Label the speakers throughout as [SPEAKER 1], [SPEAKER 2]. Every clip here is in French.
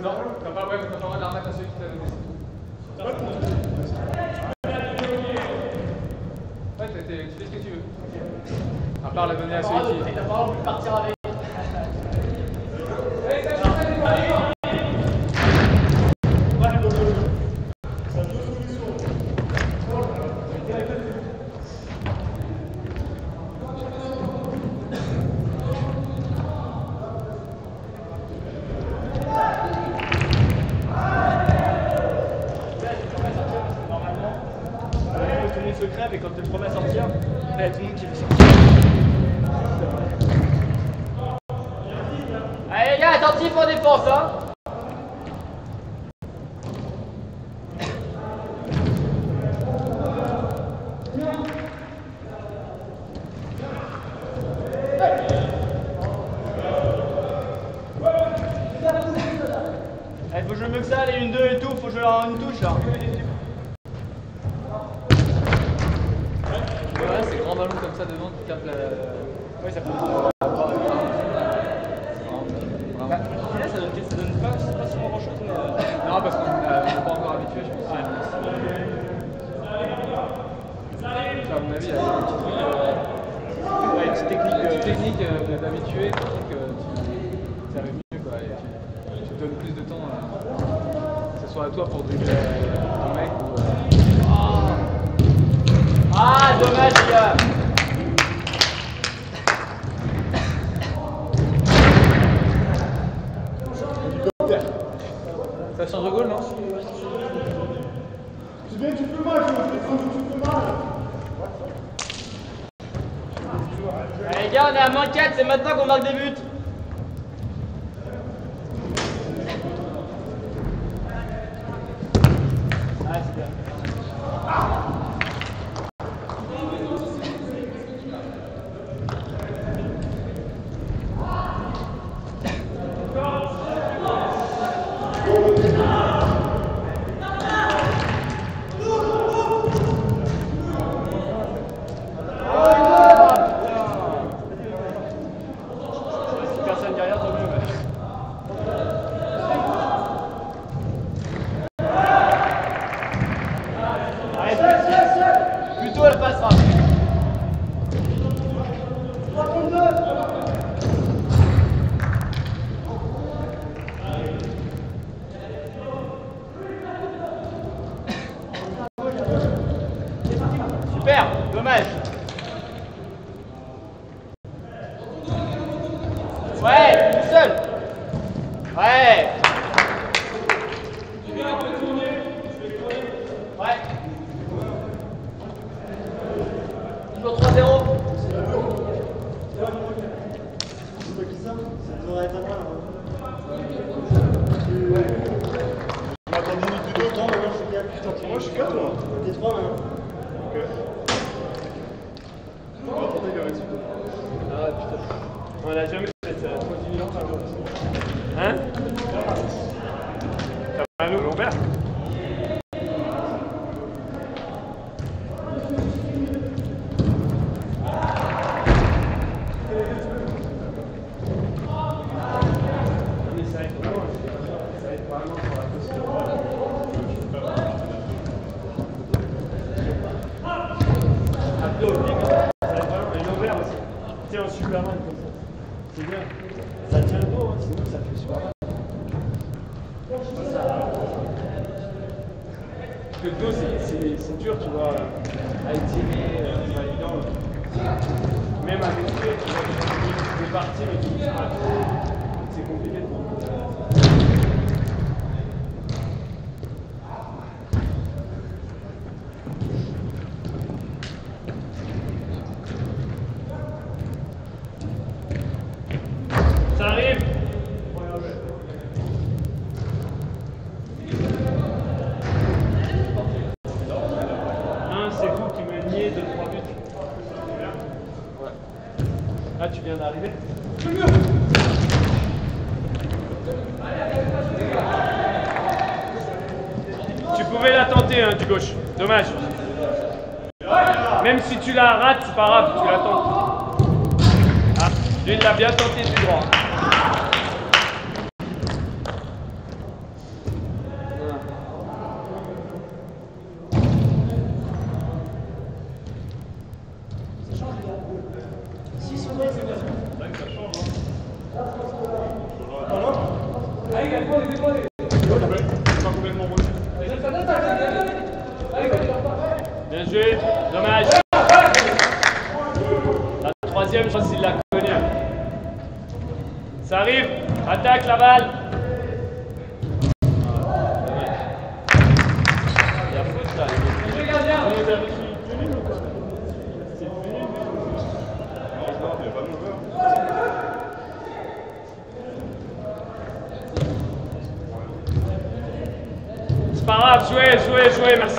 [SPEAKER 1] Non, t'as pas le droit de la remettre à celui qui t'a donné. Ouais, tu fais ce que tu veux. À part la donner à celui qui...
[SPEAKER 2] T'as pas envie de partir avec. Secret, mais quand tu le promets à sortir, il y a tout le monde qui veut sortir. Allez les gars, attentifs en défense, hein. Il faut jouer mieux que ça, les 1-2 et tout, faut jouer en une touche. Hein.
[SPEAKER 1] Ouais, c'est grand ballon comme ça devant qui capte la...
[SPEAKER 2] Ouais, ça peut. Ça donne pas souvent grand chose, mais.
[SPEAKER 1] Non, parce qu'on n'est pas encore habitué, je pense. À mon avis, il y a des petites techniques d'habitué qui font que tu arrives mieux, quoi. Et tu donnes plus de temps, que ce soit à toi pour dribbler ton mec ou.
[SPEAKER 2] Ah, dommage, les gars!
[SPEAKER 1] Ça change de goal, non?
[SPEAKER 3] Tu fais mal, tu fais mal.
[SPEAKER 2] Allez, les gars, on est à -4, c'est maintenant qu'on marque des buts! Ah, c'est bien. Personne derrière, tant mieux. Arrête, plutôt elle passera. Super, dommage. Ouais, tout seul. Ouais. Ouais. Toujours 3-0.
[SPEAKER 3] Moi je suis 4 moi. T'es 3 maintenant. Ok.
[SPEAKER 2] Ah putain. On a jamais fait ça. Trop dividende par jour. Hein? T'as mal au lombaire? Un Superman comme ça. C'est bien. Ça tient le dos, hein, sinon ça fait super mal. Parce que le dos c'est dur, tu vois, à étirer, c'est pas évident. Même à muscler, tu vois, des parties, mais tu dis, c'est compliqué. Ça arrive. C'est vous qui me niez 2-3 buts. Ouais. Là, tu viens d'arriver. Tu pouvais la tenter, hein, du gauche. Dommage. Même si tu la rates, c'est pas grave, tu la tentes. Ah, lui, il l'a bien tenté du droit. Pas complètement rouge. Bien joué, dommage. La troisième, je pense qu'il l'a connu. Ça arrive, attaque la balle. Il y a faute là. C'est pas grave, jouez, merci.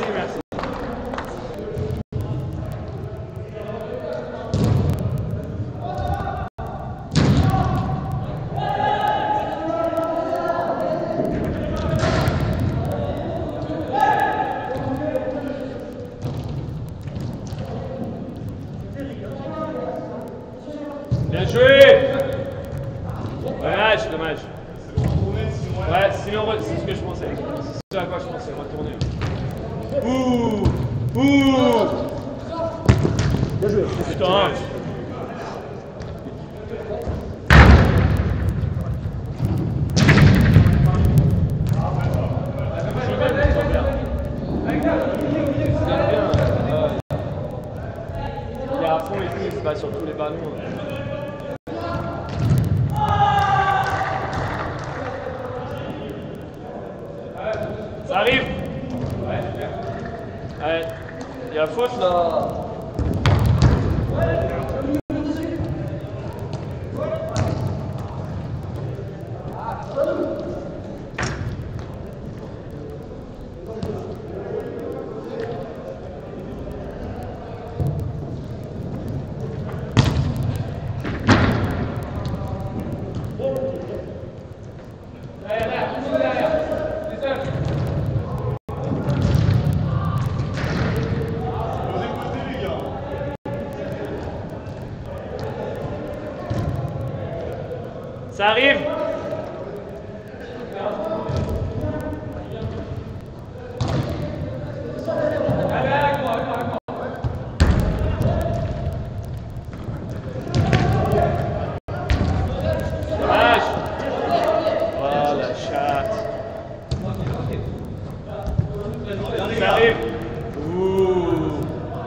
[SPEAKER 2] Bien joué. Dommage. Ouais, sinon, c'est ce que je pensais. C'est ce à quoi je pensais, retourner.
[SPEAKER 3] Bien joué.
[SPEAKER 2] Putain. Il est à fond et tout, il se bat sur tous les ballons. Ça arrive. Ouais. Il y a faute là. Ça arrive. Dommage. Oh la chatte. Ça arrive. Ouh.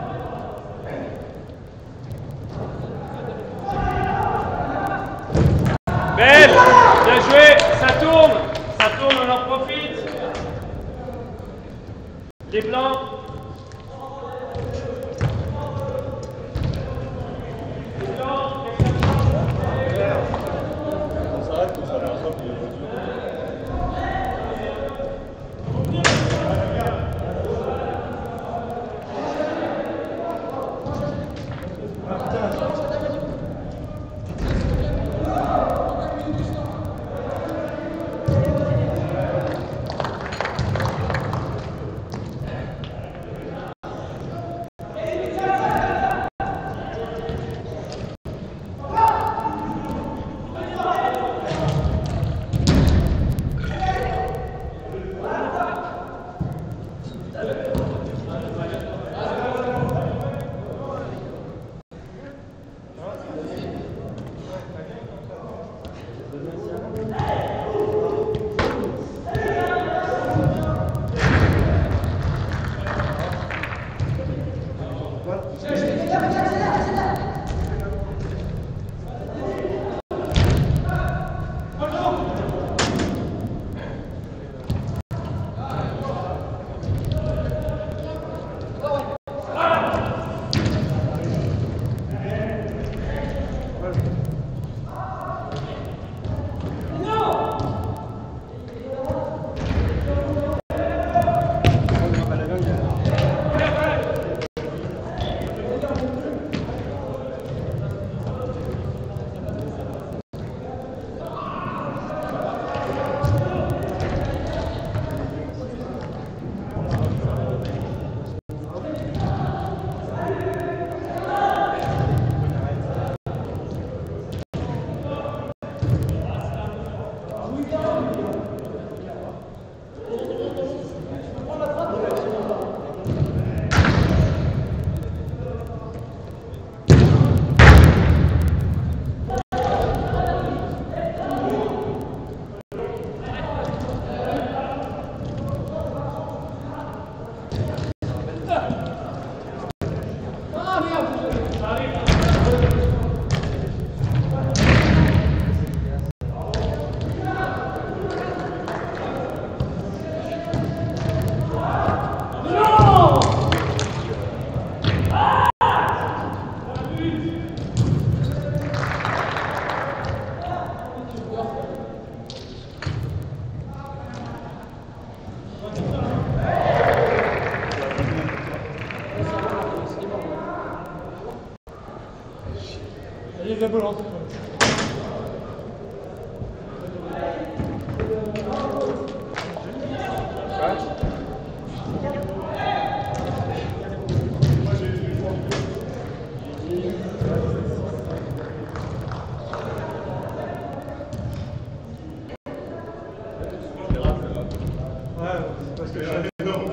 [SPEAKER 2] Belle. Bien joué. Ça tourne, on en profite. Les blancs.
[SPEAKER 1] peu lente.
[SPEAKER 3] Parce que j'avais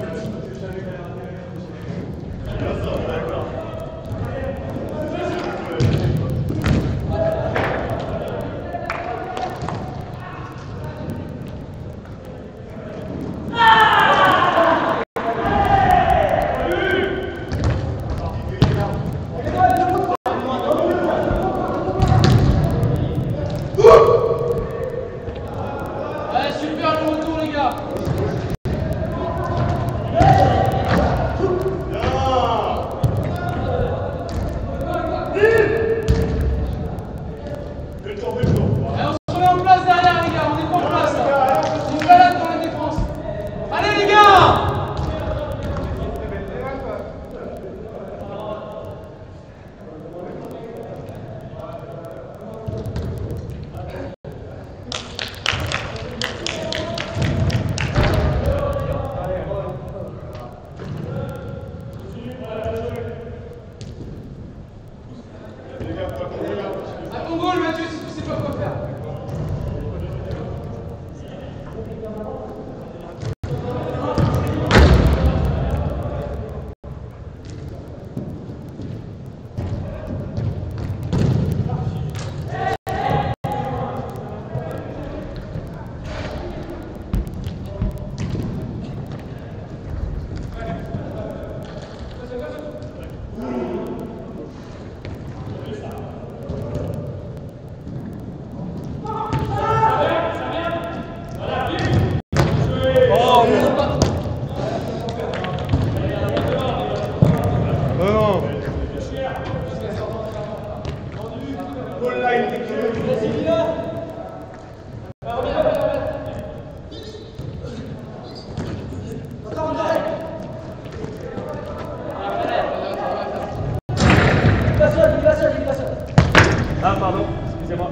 [SPEAKER 2] Ah pardon, excusez-moi.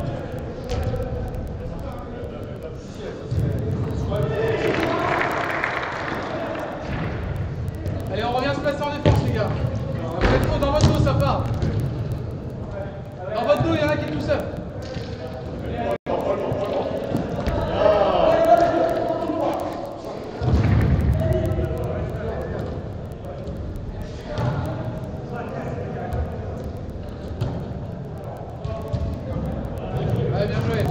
[SPEAKER 1] Allez, on revient se placer en défense, les gars. Vous êtes dans votre dos, ça part. Dans votre dos, il y en a qui est tout seul. Ouais, bien joué.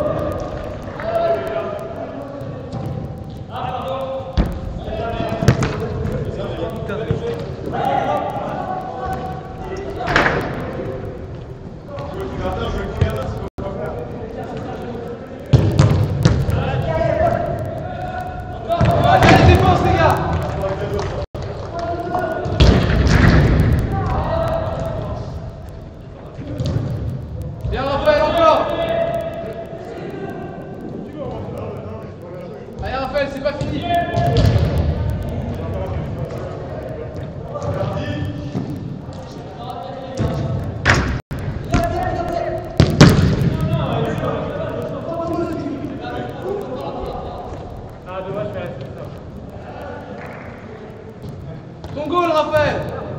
[SPEAKER 1] Bien Raphaël, encore. Allez Raphaël, c'est pas fini.
[SPEAKER 2] Ah dommage, je vais rester ça.
[SPEAKER 1] Ton goal Raphaël.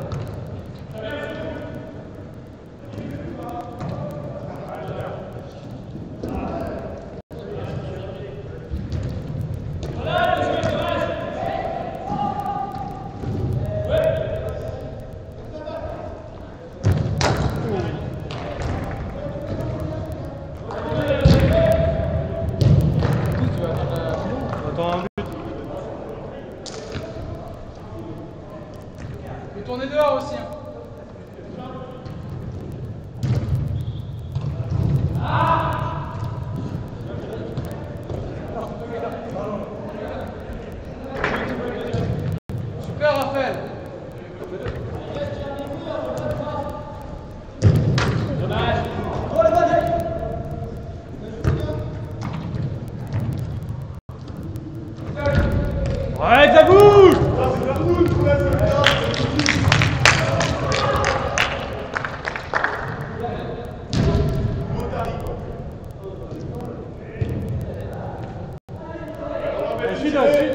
[SPEAKER 1] Et tournez dehors aussi. Hein. Super Raphaël.
[SPEAKER 2] Ouais, ça bouge!
[SPEAKER 3] suite, la suite.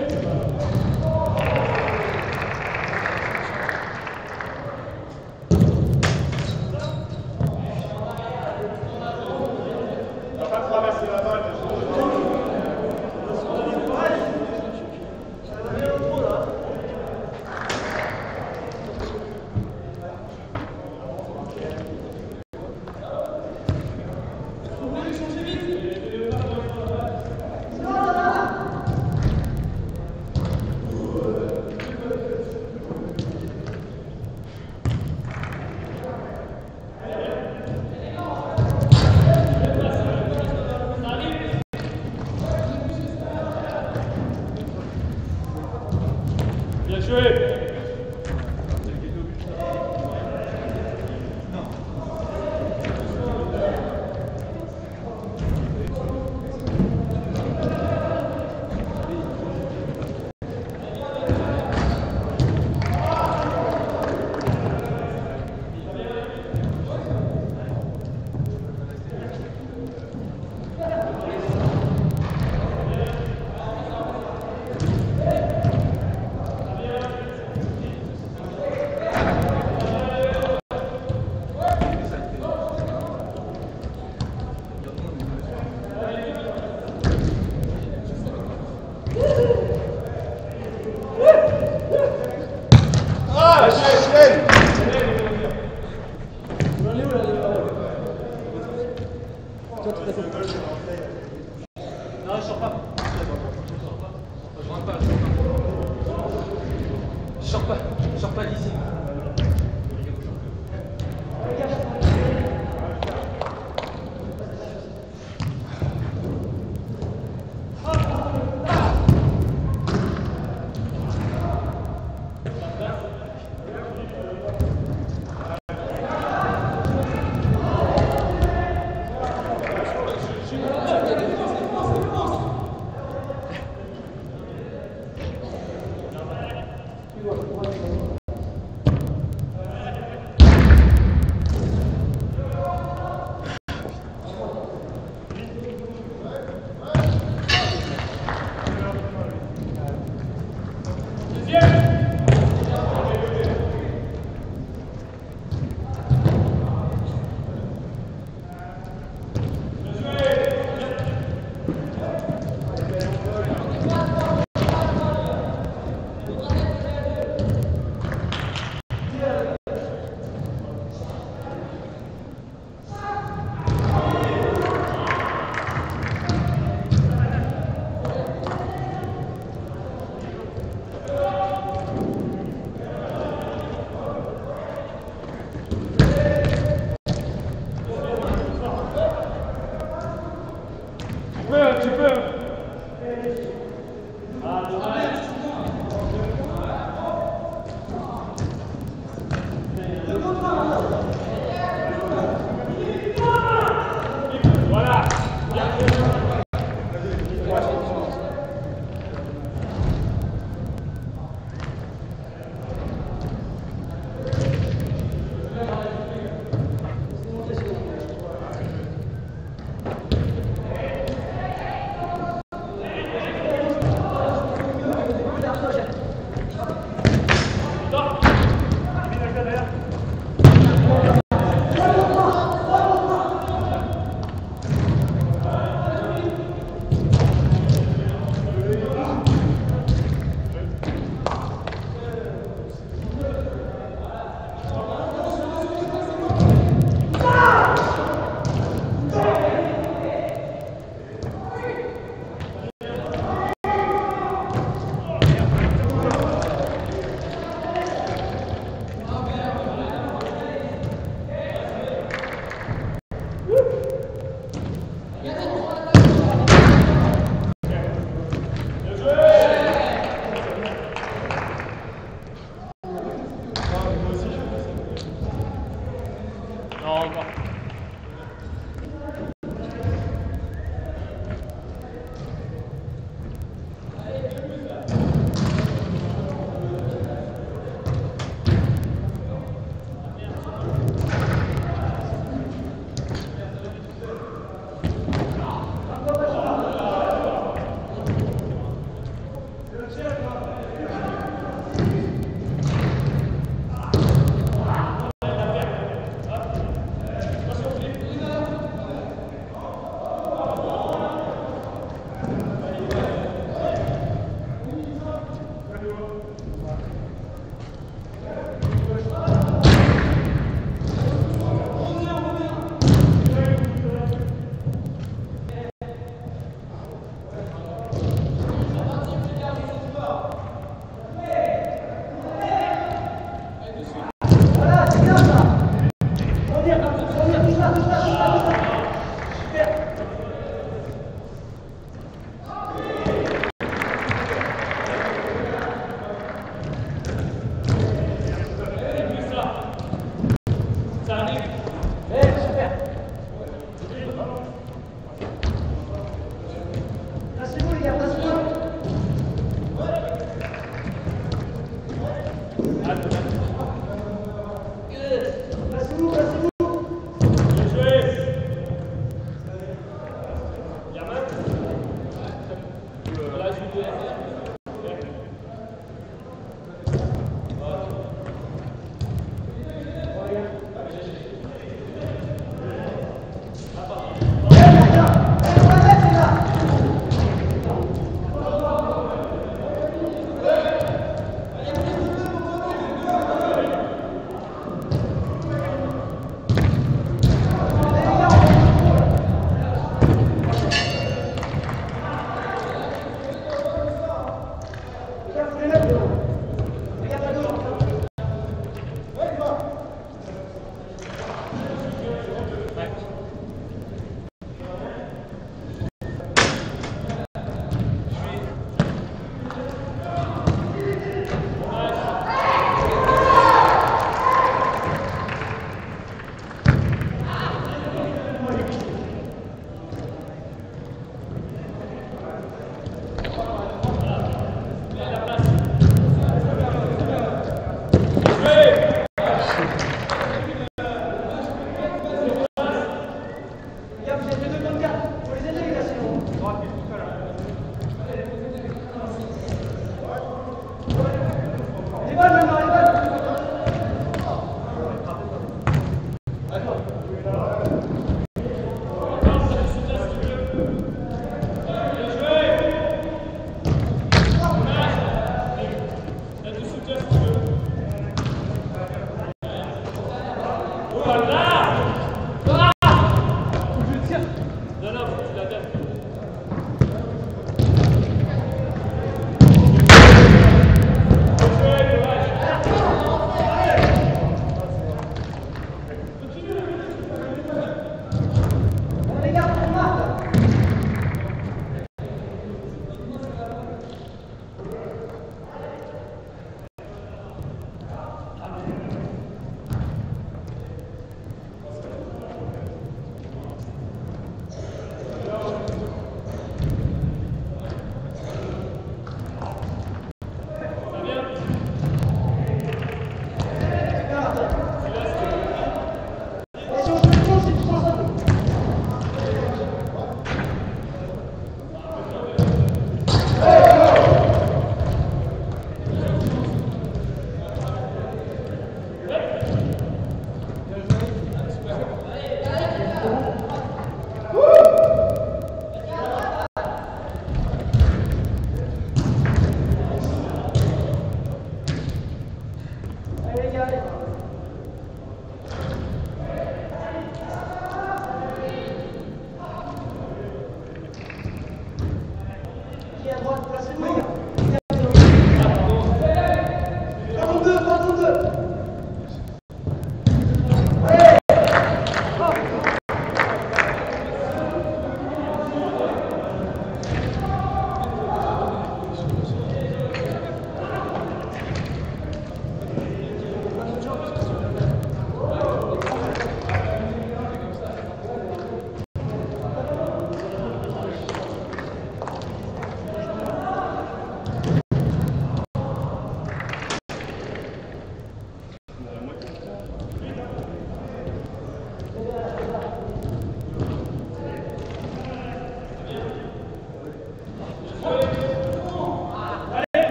[SPEAKER 2] Bien joué.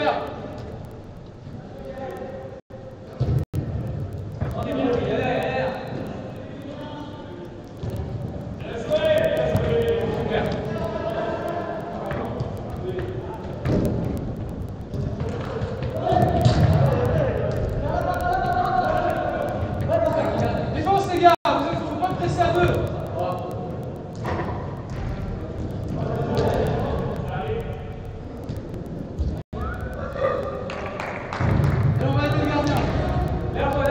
[SPEAKER 1] faire. Défense les gars, faut pas presser à deux. Et on va aider le gardien. Lève-toi.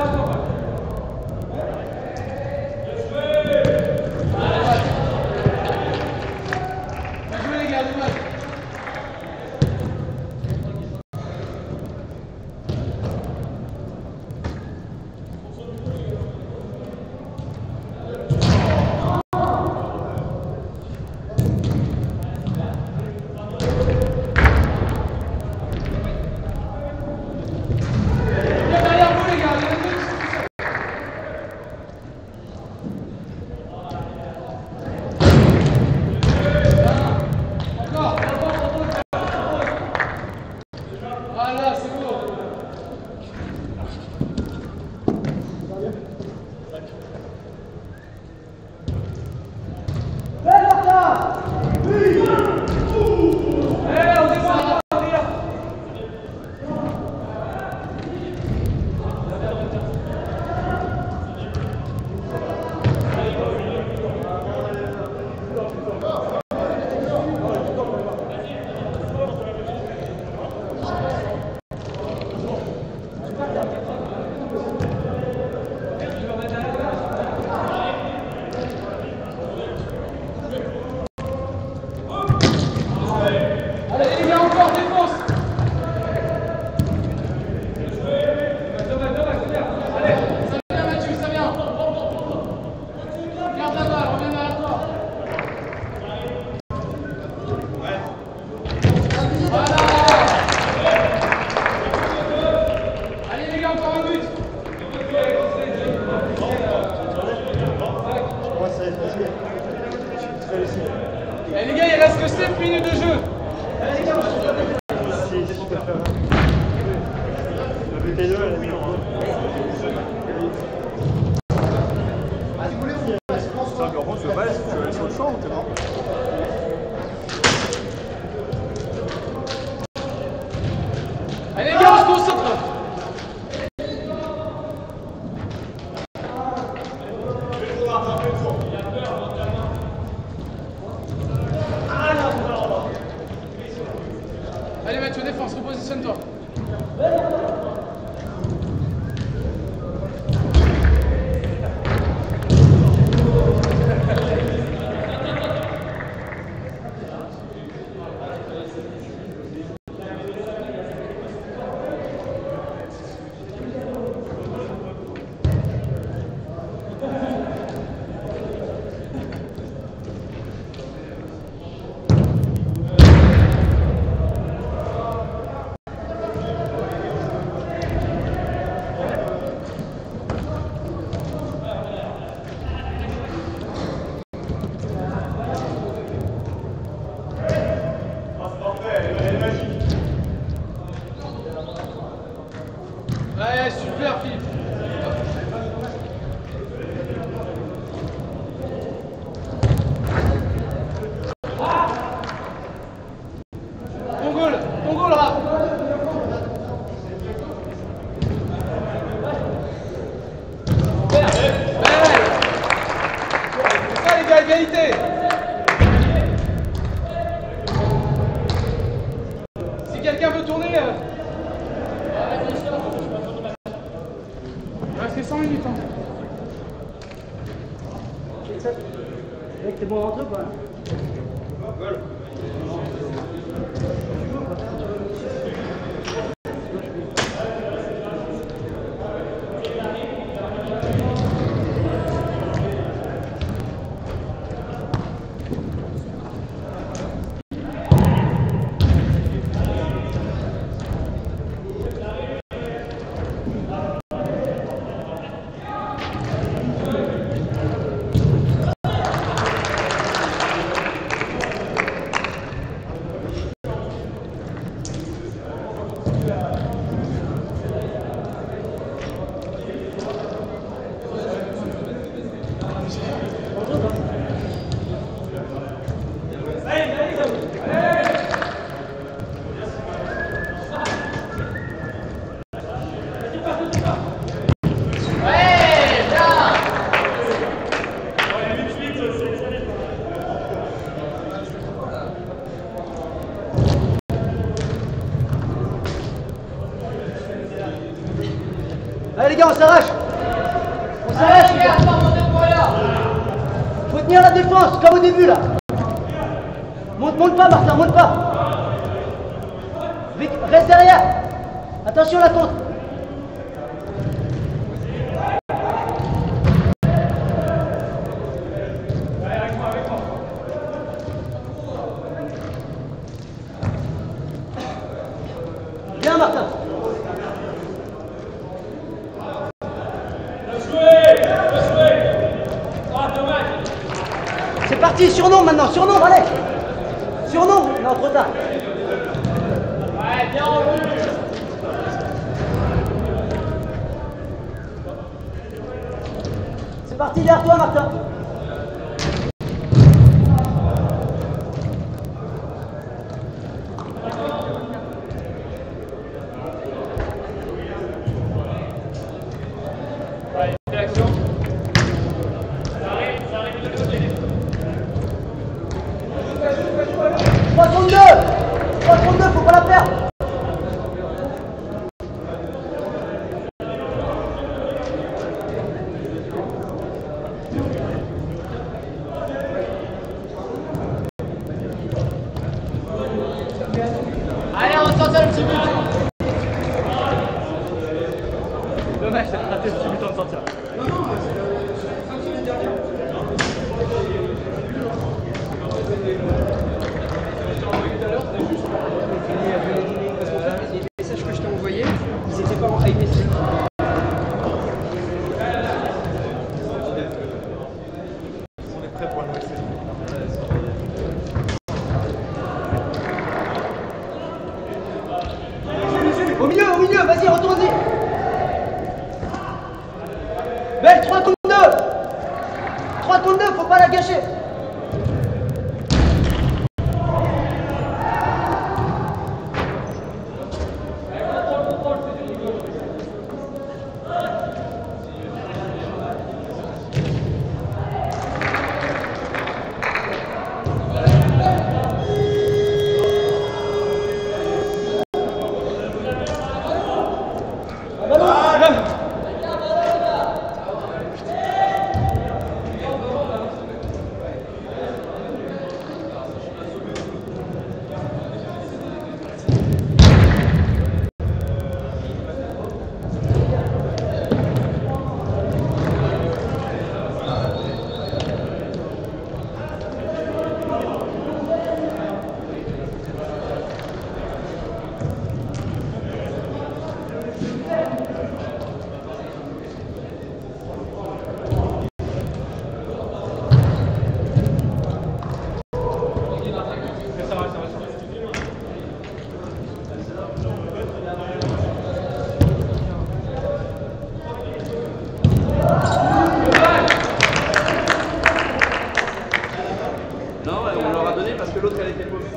[SPEAKER 1] Bien joué les gars, dommage. Voilà, c'est bon. On descend. Allez les gars, encore défense. Allez, ça vient Mathieu, ça vient. Garde la balle, reviens derrière toi. Voilà. Allez les gars, encore un but. Et les gars, il reste que 7 minutes de jeu. Allez les gars, on se concentre. Allez Mathieu, défense, repositionne-toi. Ouais, super Philippe. Ton goal, Raph. C'est ça les gars, égalité. Si quelqu'un veut tourner... Il reste 100 minutes.
[SPEAKER 3] Mec, t'es bon à rentrer ou pas?
[SPEAKER 4] Allez les gars, on s'arrache. On s'arrache les gars. Faut tenir la défense, comme au début là. Monte pas Martin, monte pas. Reste derrière. Attention la contre. Bien Martin. C'est parti, surnombre maintenant, surnombre, allez. Surnombre. Non, trop tard.
[SPEAKER 2] Ouais, bien revu.
[SPEAKER 4] C'est parti, derrière toi Martin.
[SPEAKER 2] Ouais, action. Ça arrive de côté.
[SPEAKER 4] 332, faut pas la perdre.
[SPEAKER 2] Allez, on va sortir le petit but.
[SPEAKER 1] Dommage, t'as raté le petit but en de sortir.
[SPEAKER 5] Les messages que je t'ai envoyés, ils étaient pas en iMessage.
[SPEAKER 1] On est prêt pour le
[SPEAKER 4] Au milieu, vas-y, retourne-y. Belle, 3 contre 2. 3 contre 2, faut pas la gâcher.
[SPEAKER 1] Non, on leur a donné parce que l'autre elle était pauvre.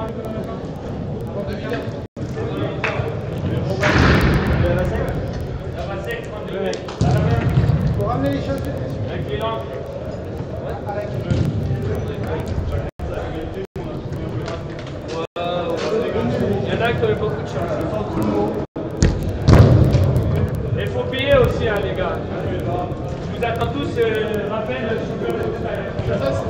[SPEAKER 3] Faut ramener les choses.
[SPEAKER 2] Avec les langues. Il y en a qui ont beaucoup de chance. Il faut payer aussi, hein, les gars. Je vous attends tous, rappel, super.